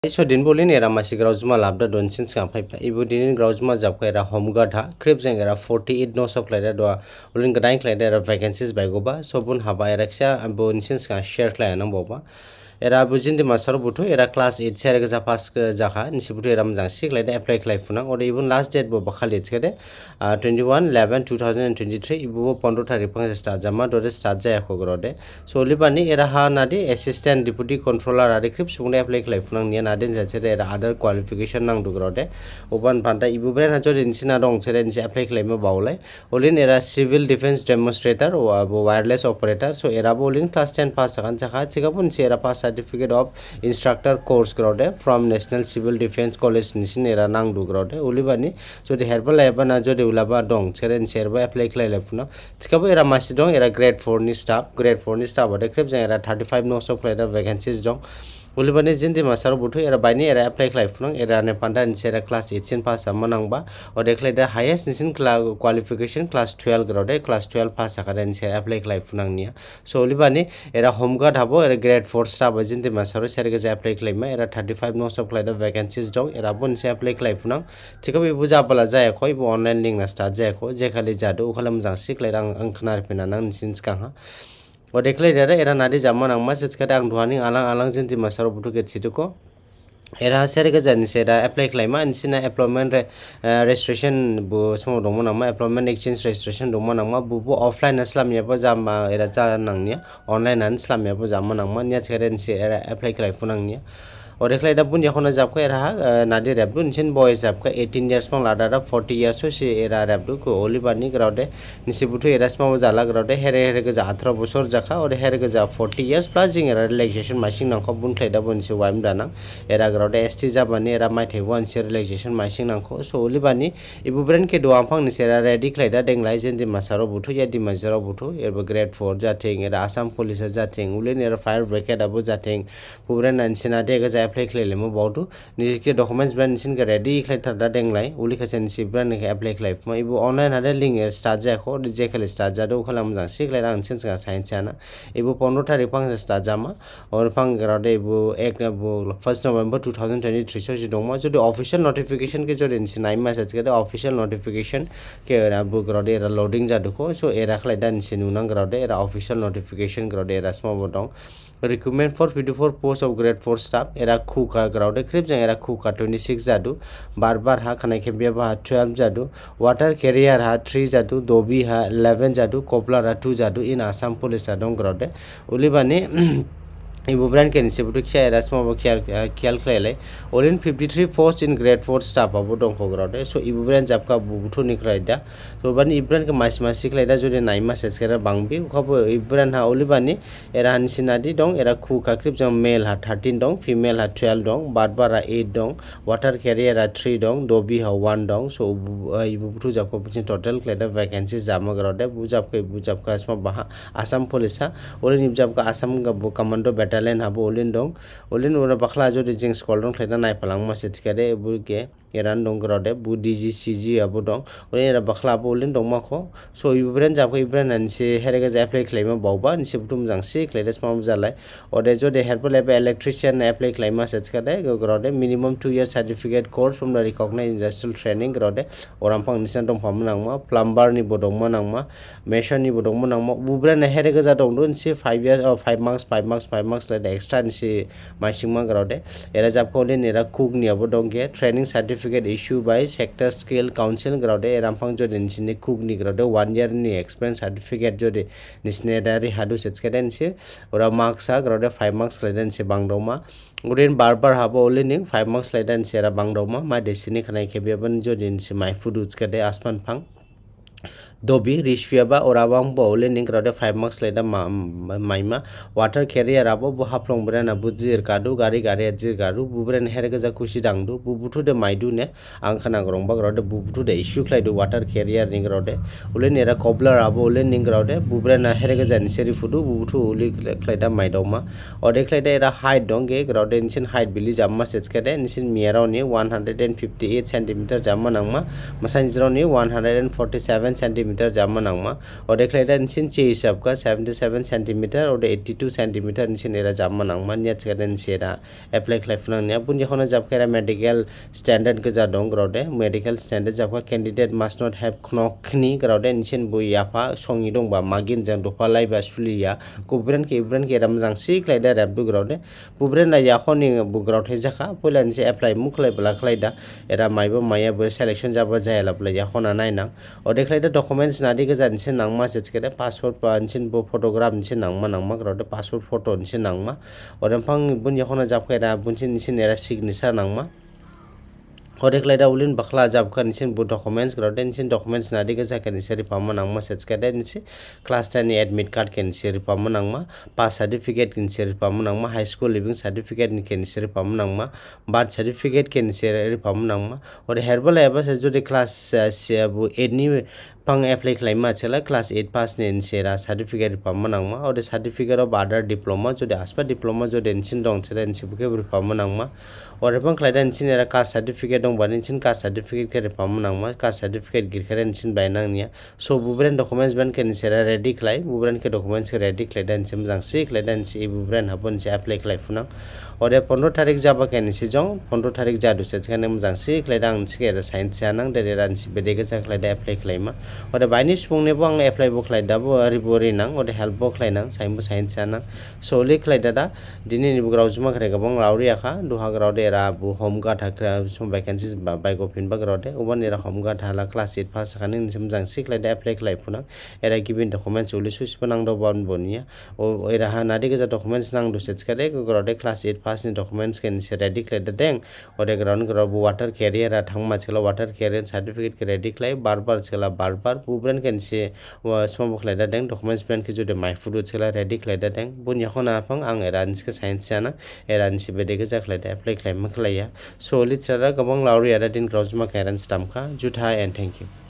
So din bolin era masih grauzma labda donsin skampai pa ibu din grauzma jabka era homgada krip jeng era 48 no sok laida do ulin gadain laida era vacancies by goba so bun haba era ksa bonsin ska share klai nang boba era bujin di masar butu era class 8 share ga pass jaka nisi butu era mjang sik laida apply klai funang ode ibun last date bo bakhali chkede 21/11/2023 ibu 15 tarikh pang start jama dore start jaya ko grode so libani era ha nadi assistant deputy controller ari krip sungne apply klai funang ni naden jachere era other qualification nang dugrode oban panta ibu bren hajo insina dong chere ni apply klai ma baulai olin era civil defense demonstrator o wireless operator so era bolin class 10 pass akan chaka chigapun era pass certificate of instructor course grode from national civil defense college nisin era nang dugrode olibani jodi herbal ebana jodi ulaba dong cheren serba apply klai lepuna chikabu era masi dong era grade 4 ni staff ode krip jang era 35 no so klai vacancies dong ulibani jindi masaro butu era baini era apply klai funang era ne panda ni era class 18 pass amanang ba ode klai da highest nisin qualification class 12 grade class 12 pass akada ni era apply klai funang nia so ulibani era home guard habo era grade 4 staff jindi masaro serga ja apply klai ma era 35 no so klai da vacancies dong era bon se apply klai funang chikabi buja bala ja khoi bo online link na start ja ko je khali jadu khalam jang sik lai rang ang khnar pina nang nisin ska ha ode klai da era nadi jamman ang message kada ang duani alang jindi masaro butu ke chituko era serga jani sera apply claim ansina employment registration bu smo dongmo nama employment exchange registration dongmo nama bu offline aslam ya ba jama era ja nangnia online an aslam ya ba jama nangma nya cheren se era apply claim funangnia ode klai da bun yakhona jab ko era nadi rabdu nisin boys jab ka 18 years pang lada da 40 years so se era rabdu ko olibani grode nisi butu era smau jala grode here ga 18 bosor jakha ode here ga 40 years plus jing era relaxation machine nang ko bun klai da bun se waim dana era grode st jabani era mai the one se relaxation machine nang ko so olibani ibu brand ke do ampang ni era ready klai da denglai jen di masaro butu ya di masaro butu erba grade 4 jating era assam police jating ulen era fire brigade abu jating pubran ansina de ga apply klai lemo bautu ni ke documents brand sin ke ready klai thada denglai uli khasen si brand ke apply klai ma ibu online hada link start ja ko je khale start ja do khalam jang sik lai rang sin sa science chana ibu 15 tarikh pang start jama or pang grade ibu 1 November 2023 so jidong ma jodi official notification ke jodi sin nai message ke official notification ke abu grade era loading ja do ko so era khlai dan sin unang grade era official notification grade era small bodong recruitment for 54 post of grade 4 staff era khuka grade krip jang era khuka 26 jadu barbar ha khanai ke beba 12 jadu water carrier ha 3 jadu dobi ha 11 jadu koplar ha 2 jadu in assam police adong grade ulibani ibu brand ke nisi butu kya era small bo kyal klai olin 53 post in grade 4 staff abu dong ko grade so ibu brand jab ka butu ni klai da so bani ibu brand ke mas klai da jodi nai message kera bangbi khabo ibu brand ha olibani era hansinadi dong era khu ka krip jam male ha 13 dong female ha 12 dong badbara 8 dong water carrier ha 3 dong dobi ha 1 dong so ibu butu jab ko total klai da vacancies jama grade bu jab ka asma baha assam police ha olin ibu jab ka assam ga commando battalion habo olin ora bakhla jodi jing squadron khlaina nai palang ma setkare bu ke eran dong grode bu dgcg abo dong olin era bakhla bo olin dong ma kho so ibren jab ko ibren an se herega ja apply claim bawba ni se butum jang se claim smam jalai ode jodi helpful electrician apply claim setkare grode minimum 2 years certificate course from the recognized industrial training grode oram pang nisan dong pham nang ma plumber ni bodong ma nang ma mason ni bodong ma nang ma bu bren herega ja dong don se 5 years or 5 marks like extra ni masing ma grode era jab ko len era cook ni abo dong ge training certificate issued by sector scale council grode era phang jo den sin cook ni grode 1 year ni experience certificate jo de nisne dari hadu setskaden se ora marks a grode 5 marks leden se bangdoma urin barbar habo olening 5 marks leden se ra bangdoma ma desini khanai kebiaban jo den se mai fuduts kade asman phang dobi rishfiaba orabang bole ning grade 5 marks leda maima water carrier abo bu haplong brana bujir kadu gari ajir garu bubren herga ja kushi dangdu bubutu de maidu ne angkhana grong ba grade bubutu de issue klai du water carrier ning grade ulen era cobbler abo ulen ning grade bubren herga ja niseri fudu bubutu uli klai da maidoma ode klai da era height dongge grade insin height bili jamma setskade insin miarau ni 158 cm jamma nangma masan zero ni 147 cm cm jamma nangma ode khlaida insin che hisab ka 77 cm ode 82 cm insin era jamma nangma nya chkaden sera apply khlai phunang nya bun yakhona jab khaira medical standard ga ja dong grode medical standard jab ka candidate must not have knokni grode insin bu yafa songi dong ba magin jang dopa lai ba suliya kubren ke ram jang si khlaida rap bu grode bubren na yakhoni bu grode hejaka polan se apply mu khlai bla khlaida era maibo maya bo selection jaba jayala bla yakhona naina ode khlaida documents nadi ga jan sin nangma se chkede passport pa insin bo photograph insin nangma grode passport photo insin nangma ode phang bun yakhona jab khaira bunsin insin era signature nangma ode khlaida ulin bakhla jab khan insin bu documents grode insin documents nadi ga jakan seri pamma nangma se chkede insin class 10 ni admit card ken seri pamma nangma pass certificate ken seri pamma nangma high school living certificate ni ken seri pamma nangma birth certificate ken seri pamma nangma ode herbal eba se jodi class bu 8 ni pang apply Kalaima chela class 8 pass ni sera certificate pamma nangma ode certificate of other diploma jodi aspa diploma jodi insin dong chela insin buke bur pamma nangma ode pang khlaida insin era caste certificate dong ban insin caste certificate ke pamma nangma caste certificate girkhare insin bainang niya so bubren documents ban ken sera ready khlai bubren ke documents ke ready khlaida insin jang si khlaida insin bubren habon se apply khlai funang ode 15 tarik jaba ken si jong 15 tarik jadu se chane jang si khlaida ang si era science janang de ran si bedege ja khlaida apply khlaima ode baini spungni bo ang apply bo khlaida bo ribori nang ode help bo khlainang saimbo science janang soli khlaida da dini ni bugrau juma khare gabong lauri akha duha grau de ra bu home guard hakra some vacancies by go pin ba grau de oban era home guard hala class 8 pass khane nim jang si khlaida apply khlai funang era given documents uli sus panang do bon bonia o era ha nadi ga documents nang do se chkare go grau de class 8 pass ni documents ken se ready khlaida deng ode ground grau bu water carrier a thangma chela water carrier certificate ke ready khlai bar chela bar bubren ken se small khlaida deng documents plan ke jode my food chela ready khlaida deng bun yakhona phang ang eran ke science jana eran si bede ke ja khlaida apply khlaim khlaiya so li chara gabang lauri ara din grau juma kairan stamka Juthai and thank you.